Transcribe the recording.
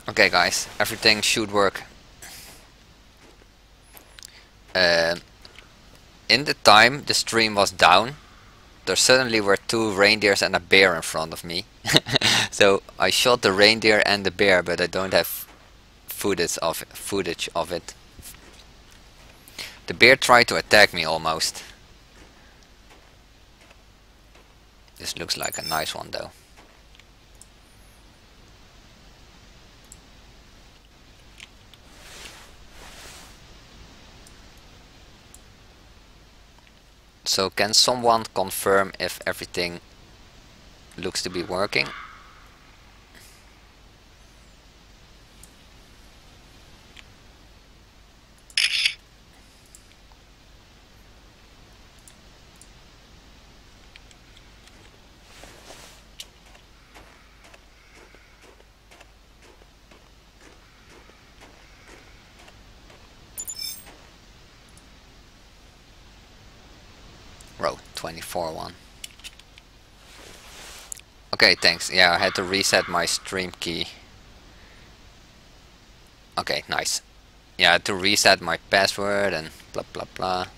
Okay guys, everything should work. In the time the stream was down, there suddenly were two reindeers and a bear in front of me. So I shot the reindeer and the bear, but I don't have footage of it. The bear tried to attack me almost. This looks like a nice one though. So can someone confirm if everything looks to be working? Row 24 one. Okay, thanks. Yeah, I had to reset my stream key. Okay, nice. Yeah, I had to reset my password and blah blah blah.